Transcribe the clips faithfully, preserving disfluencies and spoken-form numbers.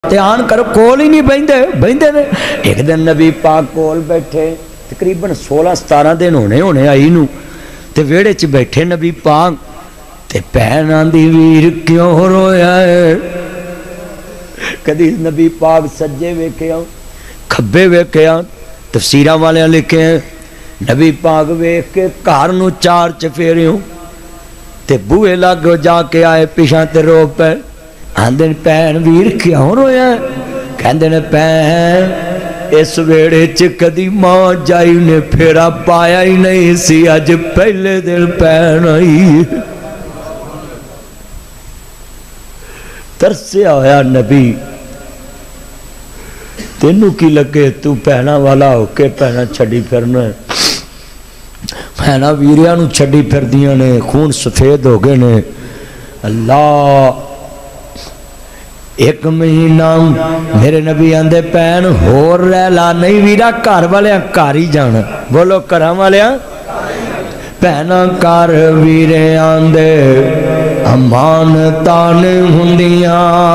ਧਿਆਨ ਕਰੋ ਕੋਲ ਹੀ नहीं ਬਹਿੰਦੇ ਬਹਿੰਦੇ ਨੇ। एक दिन नबी पाक कोल बैठे तकरीबन सोलह सतारह दिन होने होने आई नू ते वेड़े च बैठे नबी पाक ते भैन आंदी वीर क्यों रोया है। कदी नबी पाक सज्जे वेख्या खब्बे वेख्या तफसीरां वाले लिखे नबी पाक वेख के घर नू चार चफेरियों ते बूहे लाग जाके आए पिछा ते रो पे आंदे भैन वीर क्यों रोया। कहंदे ने भैन इस वेड़े च कदी मां जाई ने फेरा पाया ही नहीं सी अज पहले दिन भैन आई। तरसिया होया नबी तेनू की लगे तू भैना वाला होके भैना छड़ी फिरना भैना वीरिया नू छड़ी फिरदियां ने खून सफेद हो गए ने। अल्लाह एक महीना मेरे नबी आंदे भैन होर रह ला नहीं वीरा घर वाले घर ही जाना। बोलो घर वाले भैन घर वीरे आंदे अमानता ने हुंदियां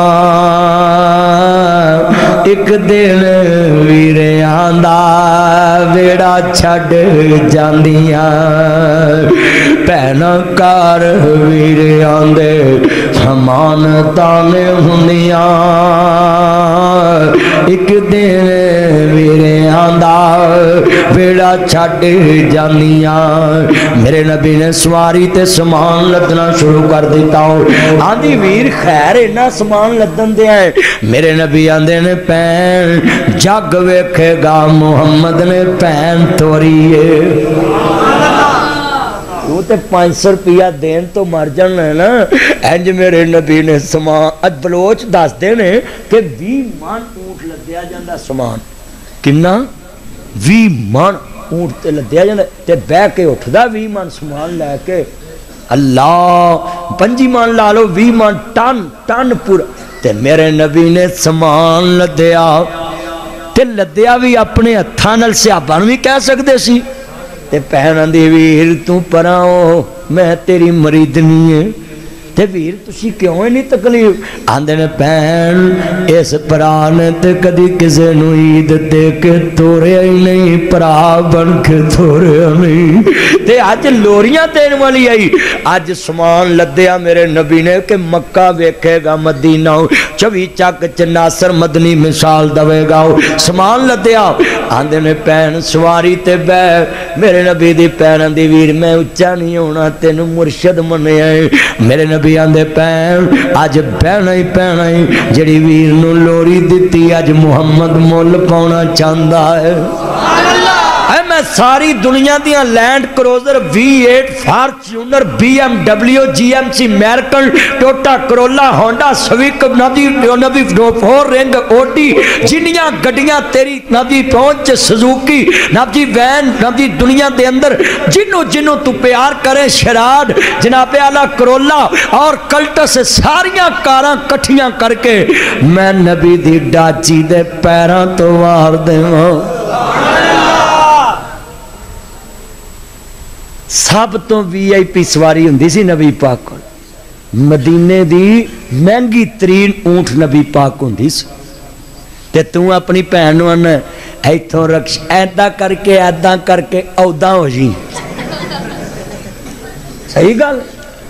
एक दिन वीरे आंदा वेड़ा छड़ जांदियां। भैन घर वीरे आंदे अमानता ने हुंदियां एक दिन वीरे आंदा वेड़ा छड़ जांदियां। मेरे नबी ने सवारी ते समान लदना शुरू कर दिता। आंदी वीर खैर इन्ना समान लदन दिया है। मेरे नबी आंदे ने भैन जग वेखेगा मुहम्मद ने भैन तोरी है। वो तो पाँच सौ रुपया देन तो मर जाना है ना। इंज मेरे नबी ने समान अज बलोच दसते ने कि भी मन ऊंट लद्या जाता समान किन्ना भी मन ऊंट ते लद्या जाता ते बह के उठदा भी मन समान लैके। अल्लाह पंजी मन ला लो भी मन टन टन पूरा ते मेरे नबी ने समान लद्या ते लद्या भी अपने हत्थां नाल सिहाबा नूं भी कह सकदे सी। ते भैन आंदी वीर तू पराओ मैं तेरी मरीदनी है ते वीर तुसी क्यों इन्नी तकलीफ। आंदे ने भैन इस भरा ने ते कदी किसे नूं ईद दे के तोरिया ही नहीं भरा बन के तोरिया नहीं ते अज लोरियां देन वाली आई। अज समान लद्या मेरे नबी ने कि मक्का वेखेगा मदीना चौबी चक च नासर मदनी मिसाल दवेगा समान लद्या। आंदे ने भैन सवारी ते बह मेरे नबी दी भैन दी वीर मैं उच्चा नहीं होना तेनू मुर्शद मन्निया मेरे नबी आंदे भैन अज बहना ही बहना ही जिहड़ी वीर नूं लोरी दिती अज मुहम्मद मुल पाउणा चाहंदा है। मैं सारी दुनिया दियां Land Cruiser V eight Fortuner B M W G M C American Toyota Corolla Honda Civic नदी नदी फोर रिंग ओडी जिन्नियां गड्डियां तेरी नदी पहुंच सुजुकी नदी वैन नदी दुनिया दे अंदर जिन्नों जिन्नों तू प्यार करे शराड जनाबे आला करोला और कल्टस सारियां कारां कट्ठियां करके मैं नबी दी डाची दे पैरां तो वार देवां। सब तो वी आई पी सवारी हुंदी सी नबी पाक कोल। मदीने दी महंगी तरीन ऊंट नबी पाक हुंदी सी ते तू अपनी भैन नूं आना इथों रक्श ऐदा करके ऐदा करके औदा हो जी। सही गल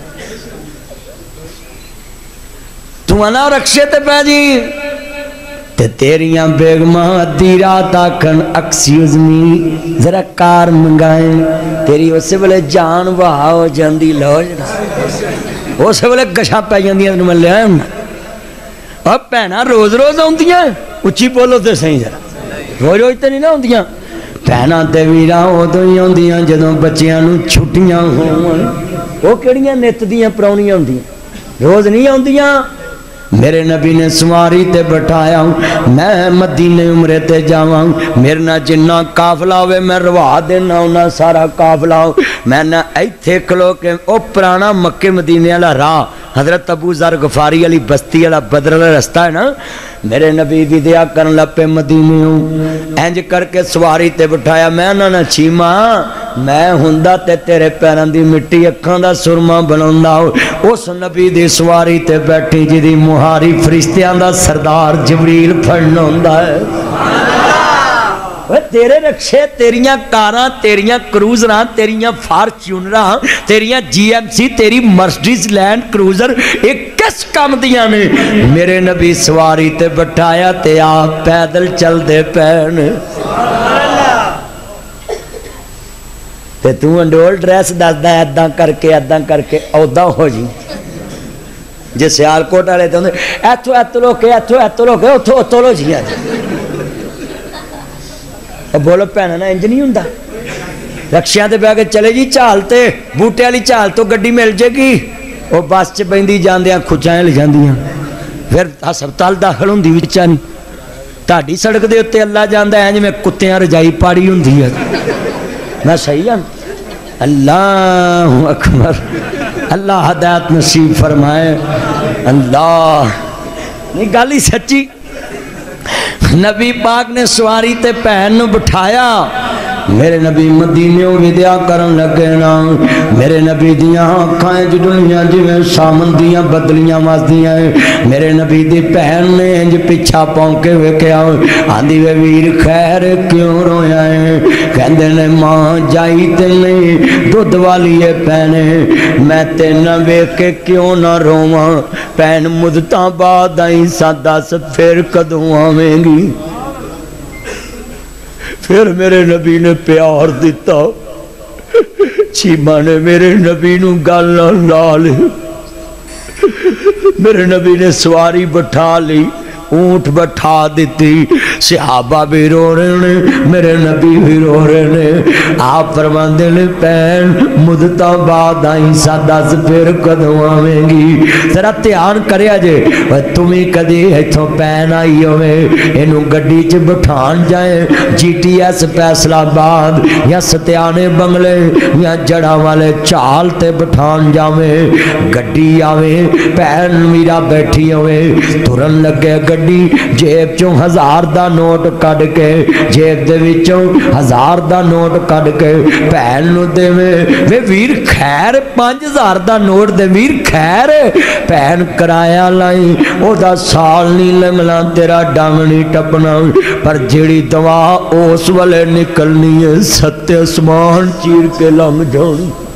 तू आना रक्शे ते पै जी ते तेरियां बेगमां अद्धी रात आखन एक्सक्यूज मी जरा कार मंगाए तेरी उस वेले जान वाह हो जाती लो उस वेले गछां पै जांदियां मैं लिया और भैनां रोज रोज आउंदियां उच्ची बोलो तो सही जरा रोज रोज तो नहीं ना आउंदियां भैनां ते वीरां उदों ही आउंदियां जदों बच्चियां नूं छुट्टियां होण। वो किहड़ियां नित दियां परौणियां हुंदियां रोज नहीं आउंदियां। मेरे नबी ने सवारी ते बिठाया मैं मदीने उमरे ते जावां मेरे ना जिन्ना काफला होवे मैं रवा देना उन्ना सारा काफला मैं ना इत्थे खलो के ओ पुराना मक्के मदीने वाला राह हजरत अबू जर गफारी वाली बस्ती वाला बदर वाला रास्ता है ना मेरे नबी विद्या करन लपे मदीने इंज करके सवारी ते बिठाया मैं ना ना चीमा میں ہوندا تے تیرے پیراں دی مٹی اکھاں دا سرما بناوندا اس نبی دی سواری تے بیٹھی جی دی مہاری فرشتیاں دا سردار جبریل پھڑنا ہوندا ہے تیرے رکشے تیریاں کاراں تیریاں کروزراں تیریاں فارچونراں تیریاں جی ایم سی تیری مرسڈیز لینڈ کروزر ایک کس کام دیاں نے میرے نبی سواری تے بٹھایا تے آپ پیدل چل دے پین تے تو انڈول ڈریس دس دا ایداں کر کے ایداں کر کے اودا ہو جی جے سیال کوٹ آلے تے ایتھو ایتھو لو کے ایتھو ایتھو لو کے اتھو اتھو لو جی بولو پہنا نا انج نہیں ہوندا رکشیاں تے بہ کے چلے جی چال تے بوٹے والی چال تو گڈی مل جائے گی وہ بس چ بہندی جاندیاں کھچائیں لے جاندیاں پھر ہسپتال داخل ہوندی وچ نہیں تہاڈی سڑک دے اوتے اللہ جاندا ہے جویں کتیاں رجائی پاڑی ہوندی ہے میں صحیح ہوں اللہ اکبر اللہ ہدایت نصیب فرمائے اللہ نہیں گل ہی سچی نبی پاک نے سواری تے پہن نو بٹھایا میرے نبی مدینے ودیا کرن لگے نا میرے نبی دیاں آنکھاں جڑیاں جویں سامن دیاں بدلیاں واسدیاں میرے نبی دی پہن نے انج پیچھا پونکے ویکھیا آندی وے ویر خیر کیوں رویا ہے کہندے نے ماں جائی تے نہیں دودھ والی ہے پہنے میں تے نہ ویکھ کے کیوں نہ روواں پہن مدتاں بعد آئی سا دس پھر کدوں آویں گی پھر میرے نبی نے پیار دیتا چیمہ نے میرے نبی نو گالا لالے میرے نبی نے سواری بٹھا لی اونٹ بٹھا دیتی صحابہ بھی رو رہے ہیں میرے نبی بھی رو رہے ہیں آپ فرماندے نے پین مدتاں بعد آئی سا دس پھر کدوں آویں گی ذرا دھیان کریا جے تمہیں کدی ایتھوں پین آئی ہوئے اینوں گڈی چ بٹھان جائیں جی ٹی ایس فیصلہ آباد یا ستیانے بنگلے یا جڑا والے چال تے بٹھان جاویں گڈی آویں پین میرا بیٹھی ہوئے ترن لگے گڈی جیب چوں ہزار دا نوٹ کڈ کے جیب دے وچوں ہزار دا نوٹ کڈ کے پہن نو دے وے ویر خیر پانچ ہزار دا نوٹ دے ویر خیر پہن کرایا لائی او دا سال نہیں لنگنا تیرا ڈنگ نہیں ٹپنا پر جیڑی دعا اس والے نکلنی ہے ست اسمان چیر کے لنگ جانی